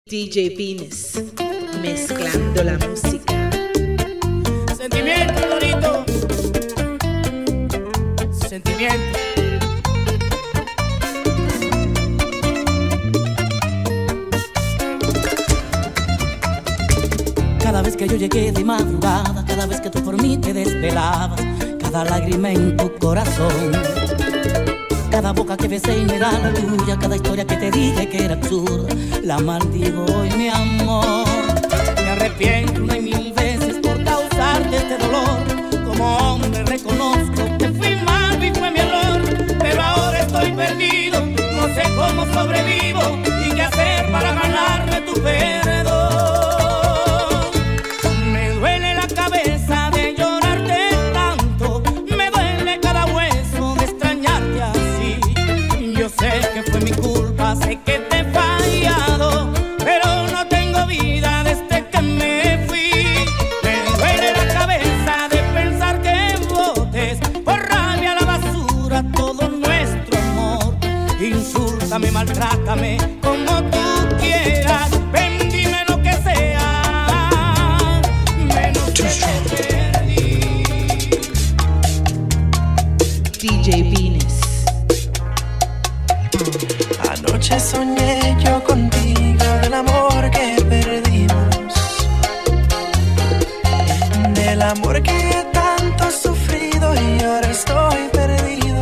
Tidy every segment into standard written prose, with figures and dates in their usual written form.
DJ Pines, mezclando la música. Sentimiento, Dorito. Sentimiento. Cada vez que yo llegué de madrugada, cada vez que tú por mí te desvelabas, cada lágrima en tu corazón, cada boca que besé y me da la tuya, cada historia que te dije que era absurda, la maldigo hoy, mi amor. Me arrepiento una y mil veces por causarte este dolor. Como hombre reconozco que fui malo y fue mi error, pero ahora estoy perdido, no sé cómo sobrevivo y qué hacer para ganarme tu perdón. Me duele la cabeza de llorarte tanto, me duele cada hueso de extrañarte así. Yo sé que fue mi culpa, sé que te he fallado, pero no tengo vida desde que me fui. Me duele la cabeza de pensar que botes por rabia a la basura todo nuestro amor. Insúltame, maltrátame como tú quieras, ven, dime lo que sea, menos que te perdí. DJ Pines. Anoche soñé yo contigo del amor que perdimos, del amor que tanto he sufrido y ahora estoy perdido.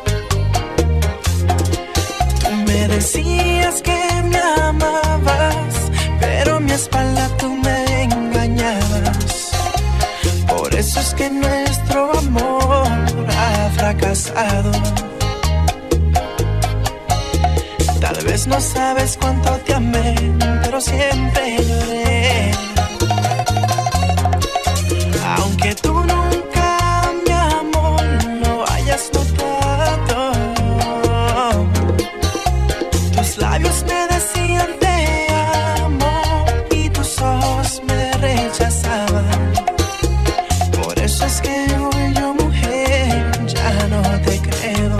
Me decías que me amabas, pero a mi espalda tú me engañabas. Por eso es que nuestro amor ha fracasado. Tal vez no sabes cuánto te amé, pero siempre lloré. Aunque tú nunca, mi amor, lo hayas notado, tus labios me decían te amo y tus ojos me rechazaban. Por eso es que hoy yo, mujer, ya no te creo.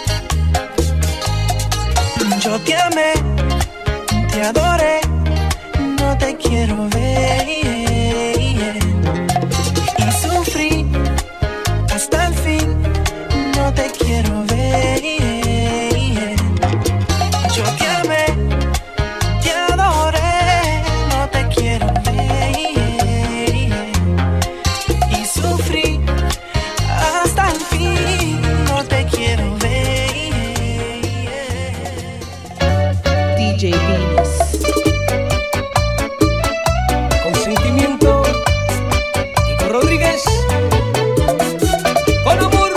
Yo te amé, te adoré, no te quiero ver, y sufrí hasta el fin, no te quiero ver. Yo te amé, te adoré, no te quiero ver, y sufrí hasta el fin, no te quiero ver. DJ Pines. Con sentimiento, Kiko Rodríguez. Con amor.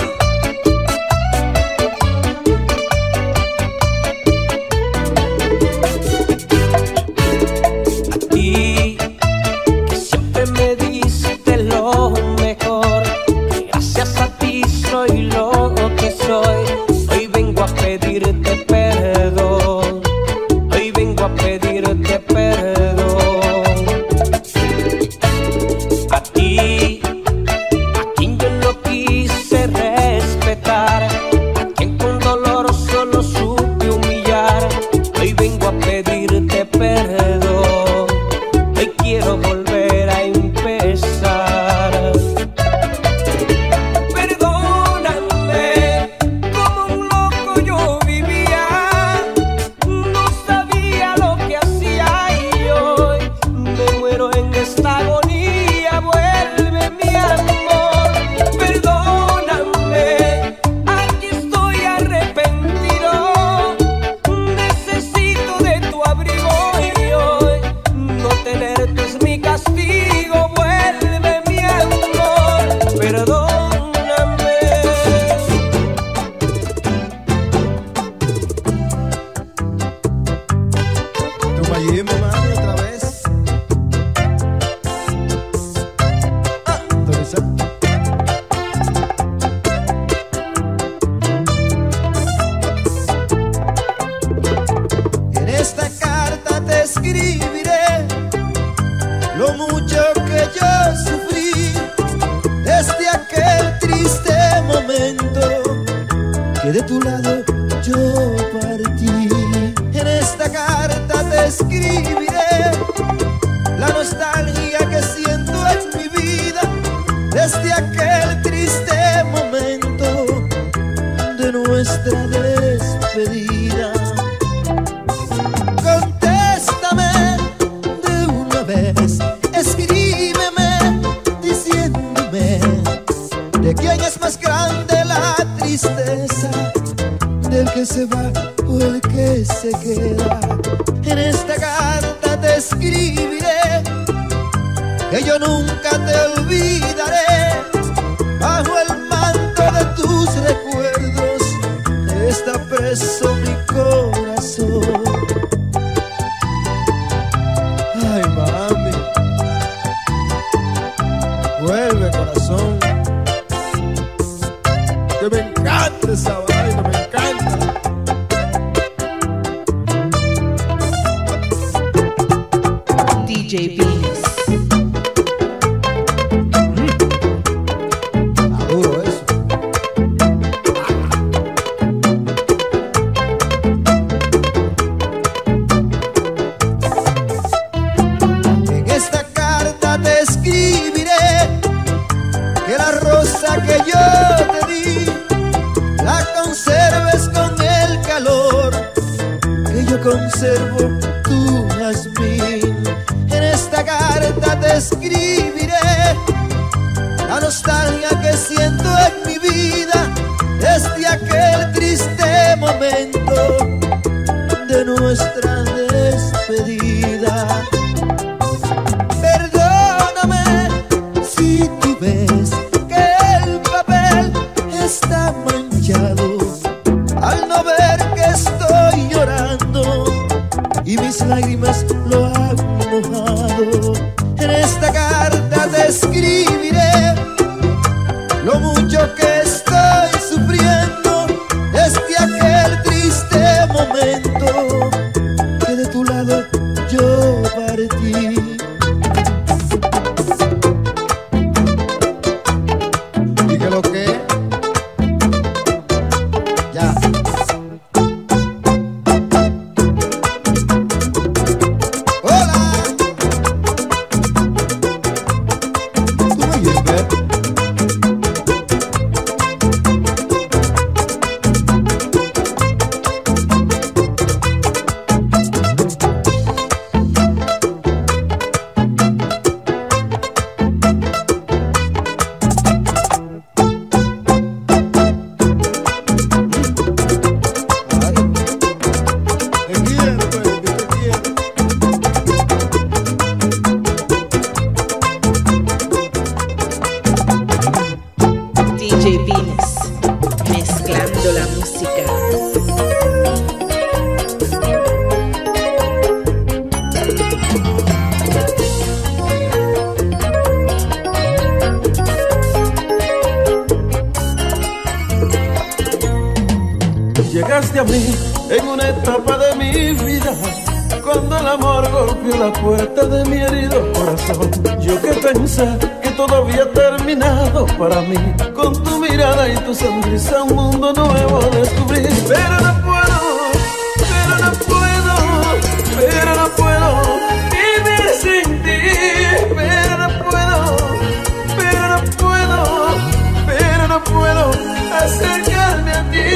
A ti, que siempre me diste lo mejor, que gracias a ti soy lo que soy. Hoy vengo a pedirte perdón. Hoy vengo a pedirte perdón. A ti, a quien yo no quise respetar, a quien con dolor solo supe humillar. Hoy vengo a pedirte perdón. Hoy quiero volver a empezar. Perdóname, como un loco yo vivía, no sabía lo que hacía y hoy me muero en esta agonía. Vuelve mi amor, perdóname, aquí estoy arrepentido, necesito de tu abrigo y hoy no tenerte es mi castigo. Vuelve mi amor, perdóname. Toma allí, mami, otra vez. Teresa. En esta carta te escribiré lo mucho que yo sufrí desde aquel triste momento que de tu lado yo partí. En esta carta te escribiré despedida. Contéstame de una vez, escríbeme diciéndome de quién es más grande la tristeza, del que se va o el que se queda. En esta carta te escribiré que yo nunca te olvidaré. Bajo el manto de tus recuerdos está preso mi corazón. Ay, mami, vuelve, corazón, que me encanta esa vaina, me encanta. DJ Venus. Duro eso. En esta carta te escribiré que la rosa que yo te di la conserves con el calor que yo conservo tu jazmín. En esta carta te escribiré la nostalgia que siento en mi vida desde aquel triste momento de nuestra despedida. Perdóname si tú ves que el papel está manchado al no ver que estoy llorando y mis lágrimas lo han mojado. En esta carta te escribiré lo mucho que estoy sufriendo desde aquel triste momento que de tu lado yo partí. ¿Y qué lo que? Ya. Hola. ¿Tú me oyes, ver? DJ Venus, mezclando la música. Llegaste a mí en una etapa de mi vida, cuando el amor golpeó la puerta de mi herido corazón. Yo que pensé que todo había terminado para mí, con tu mirada y tu sonrisa un mundo nuevo descubrí. Pero no puedo, pero no puedo, pero no puedo vivir sin ti. Pero no puedo, pero no puedo, pero no puedo acercarme a ti.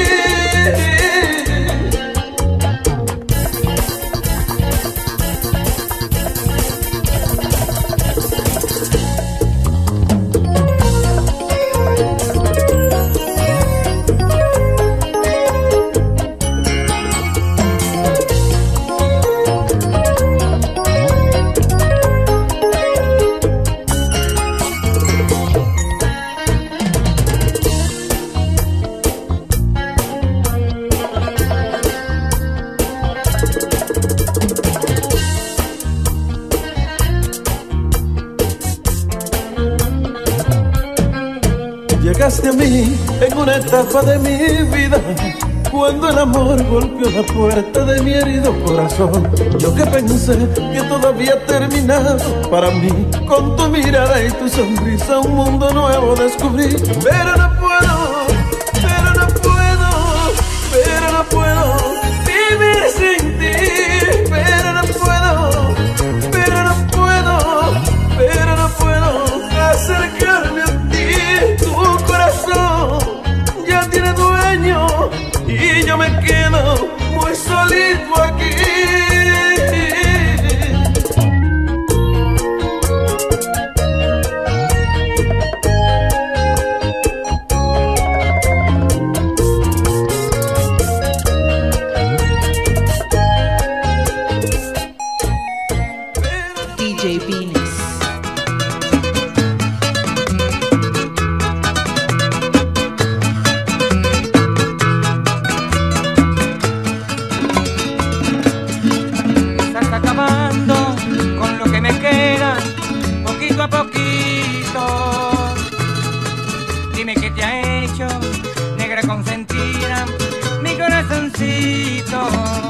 Llegaste a mí en una etapa de mi vida, cuando el amor golpeó la puerta de mi herido corazón. Yo que pensé que todo había terminado para mí, con tu mirada y tu sonrisa un mundo nuevo descubrí. Pero no puedo, pero no puedo, pero no puedo vivir sin ti. Pero no puedo, pero no puedo, pero no puedo acercarme a ti. Tu corazón ya tiene dueño y yo me quedo DJ Venus. Estás acabando con lo que me queda, poquito a poquito. Dime qué te ha hecho, negra consentida, mi corazoncito.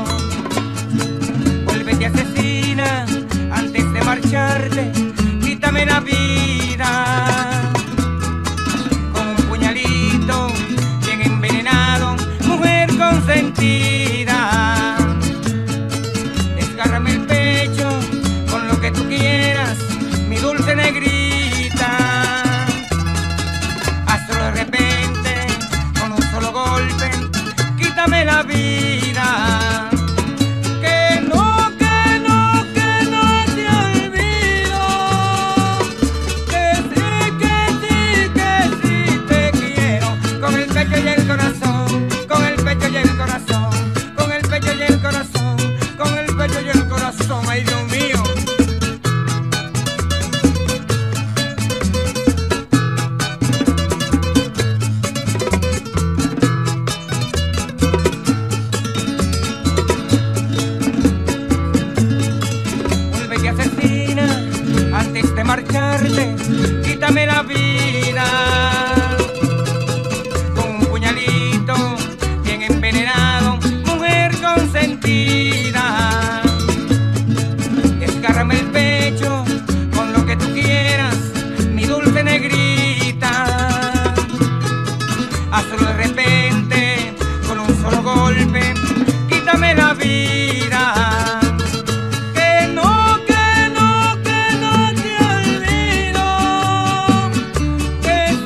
Vuélvete asesina antes de marcharte, quítame la vida. Con un puñalito bien envenenado, mujer consentida. Desgárrame el pecho con lo que tú quieras, mi dulce negrita. Hazlo de repente, con un solo golpe, quítame la vida. Que no te olvido. Que sí te quiero. Con el pecho y el corazón, con el pecho y el corazón, con el pecho y el corazón, con el pecho y el corazón. Ay, Dios mío. Vuélvete asesina antes de marcharte, quítame la vida. Con un puñalito bien envenenado, mujer consentida. Desgárrame el pecho con lo que tú quieras, mi dulce negrita. Hazlo de repente, con un solo golpe, quítame la vida. Que no te olvido. Que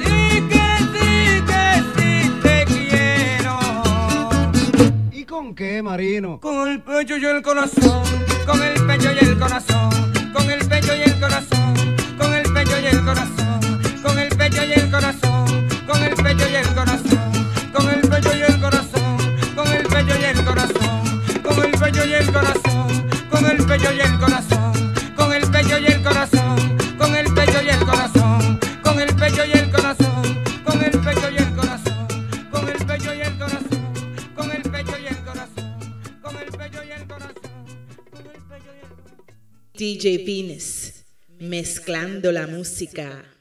sí te quiero. ¿Y con qué, Marino? Con el pecho y el corazón, con el pecho y el corazón, con el pecho y el corazón, con el pecho y el corazón, con el pecho y el corazón, con el pecho y el corazón, con el pecho y el corazón, con el pecho y el corazón, con el pecho y el corazón, con el pecho y el corazón, con el pecho y el corazón, con el pecho y el corazón, con el pecho y el corazón, con el pecho y el corazón, con el pecho y el corazón, con el pecho y el corazón, con el pecho y el corazón, con el pecho y el corazón. DJ Venus, mezclando la música.